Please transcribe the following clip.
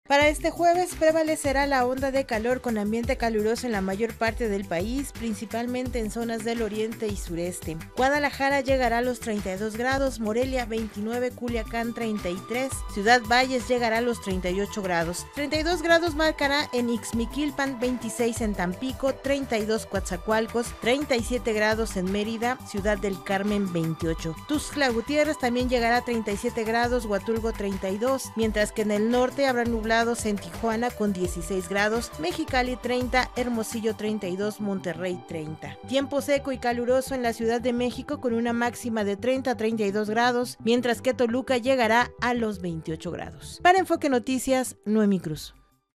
Para este jueves prevalecerá la onda de calor con ambiente caluroso en la mayor parte del país, principalmente en zonas del oriente y sureste. Guadalajara llegará a los 32 grados, Morelia 29, Culiacán 33, Ciudad Valles llegará a los 38 grados. 32 grados marcará en Ixmiquilpan, 26 en Tampico, 32 Coatzacoalcos, 37 grados en Mérida, Ciudad del Carmen 28. Tuxtla Gutiérrez también llegará a 37 grados, Huatulco 32, mientras que en el norte habrá nublados en Tijuana con 16 grados, Mexicali 30, Hermosillo 32, Monterrey 30. Tiempo seco y caluroso en la Ciudad de México con una máxima de 30 a 32 grados, mientras que Toluca llegará a los 28 grados. Para Enfoque Noticias, Noemi Cruz.